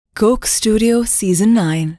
Coke Studio Season 9.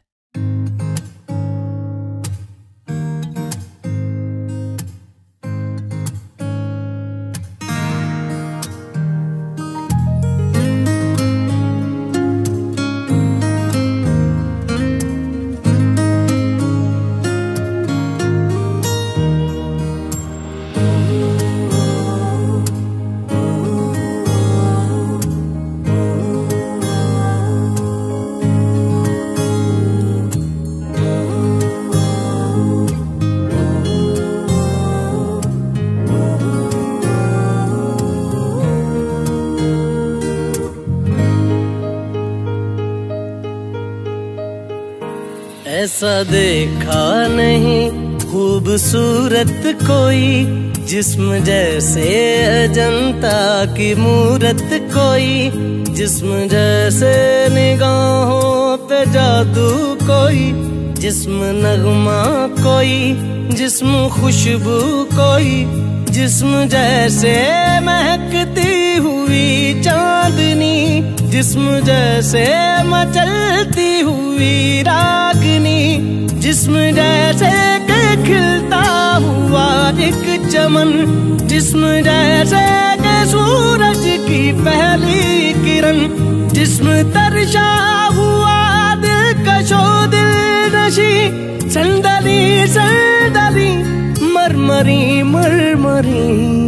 ऐसा देखा नहीं खूबसूरत कोई, जिस्म जैसे अजंता की मूरत कोई, जिस्म जैसे निगाहों पे जादू कोई, जिस्म नगमा कोई, जिस्म खुशबू कोई, जिस्म जैसे महकती हुई चांदनी, जिस्म जैसे मचलती हुई रागनी, जिस्म जैसे के खिलता हुआ एक चमन, जिस्म जैसे के सूरज की पहली किरण, जिस्म तरशा हुआ दिलकशो दिल नशी, संदली संदली मरमरी मरमरी।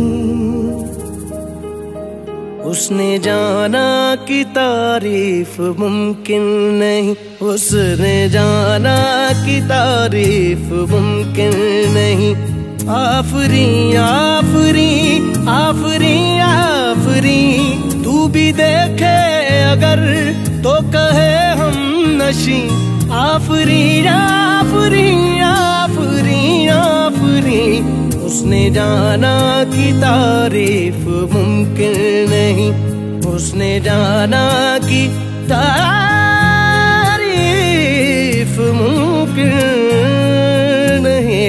उसने जाना कि तारीफ मुमकिन नहीं, उसने जाना कि तारीफ मुमकिन नहीं। आफरी आफरी आफरी आफरी, तू भी देखे अगर तो कहे हम नशी। आफरी आफरी आफरी आफरी, उसने जाना कि तारीफ मुमकिन नहीं, उसने जाना कि तारीफ मुमकिन नहीं।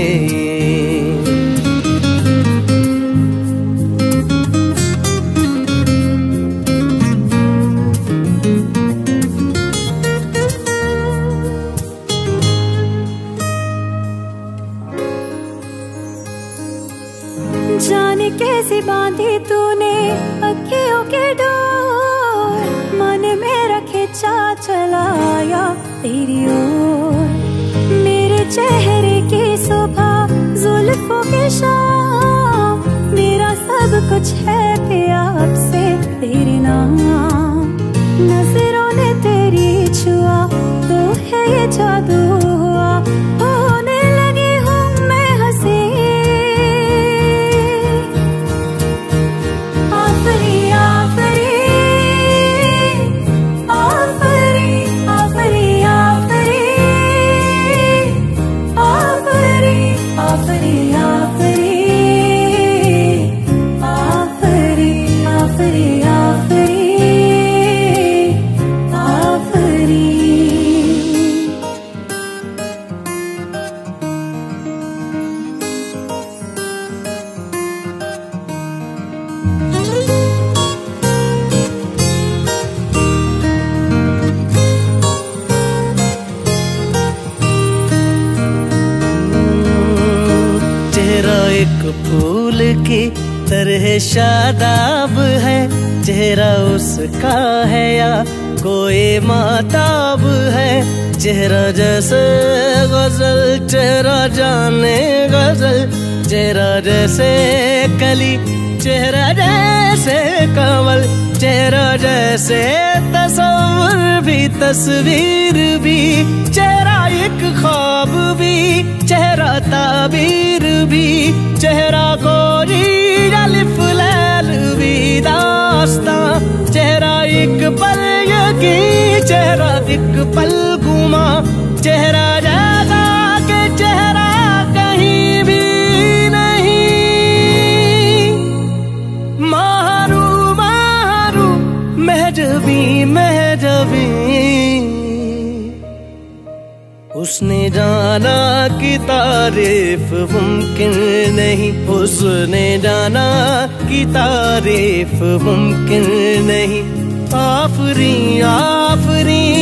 जाने कैसी बांधी तूने अखियों के डोर, मन मेरा खिंचा चलाया तेरी ओर। मेरे चेहरे की सुबह जुल्फों की शाम, मेरा सब कुछ है पिया अब से तेरे नाम। नजरों ने तेरी छुआ तो है ये जादू हुआ, होने लगी हूँ मैं हंसी। एक फूल की तरह शादाब है, चेहरा उसका है या कोई माताब है। चेहरा जैसे गजल, चेहरा जाने गजल, चेहरा जैसे कली, चेहरा जैसे कमल, चेहरा जैसे तस्वीर भी तस्वीर भी, चेहरा एक ख्वाब भी, चेहरा ताबीर भी, चेहरा कोई अलिफ लैल भी दास्तां। चेहरा एक पल यकीन, चेहरा एक पल गुमा, चेहरा जैसा के चेहरा कहीं भी नहीं। मारू मारू महजबी महजबी, उसने जाना कि तारीफ मुमकिन नहीं, उसने जाना कि तारीफ मुमकिन नहीं। आफरी आफरी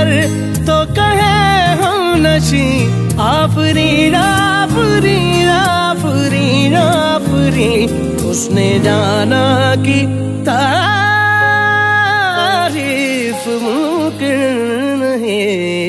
कर तो कहे हम नशी आफरी आफरी आफरी आफरी उसने जाना कि तारीफ मुमकिन नहीं।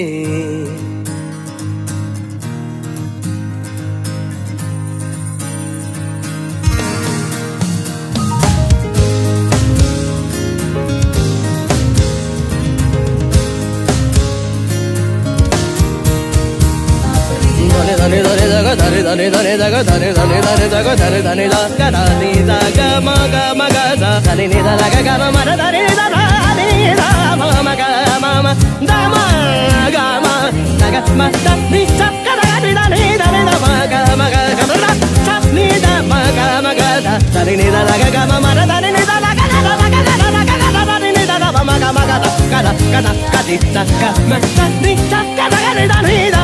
धने धने जग धने धने धने जग धने धने धने जग धने धने ला गा धने दा गा मा गा दा धने नि दा ला गा गा मा दा धने दा धने दा मा गा मा मा दा मा गा मा दा गा मा दा नि सा गा दा नि दा नि दा नि दा मा गा मा गा गा दा सा नि दा मा गा दा धने नि दा ला गा गा मा दा धने नि दा ला गा दा मा गा दा ला गा दा दा नि दा दा मा गा मा गा दा गा दा गा दा गा di da ga ma da ni sa ga da ni